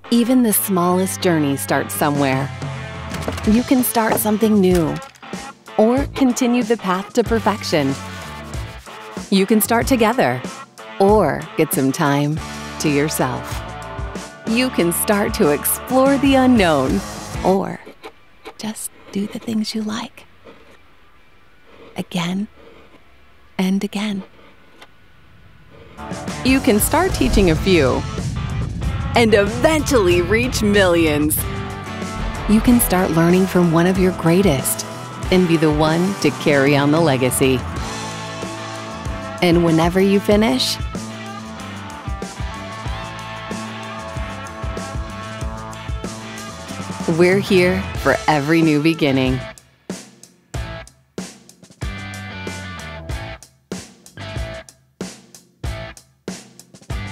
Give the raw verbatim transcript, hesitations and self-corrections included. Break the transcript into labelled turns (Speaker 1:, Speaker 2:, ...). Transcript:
Speaker 1: Even the smallest journey starts somewhere. You can start something new, or continue the path to perfection. You can start together, or get some time to yourself. You can start to explore the unknown, or just do the things you like. Again and again. You can start teaching a few, and eventually reach millions. You can start learning from one of your greatest and be the one to carry on the legacy. And whenever you finish, we're here for every new beginning.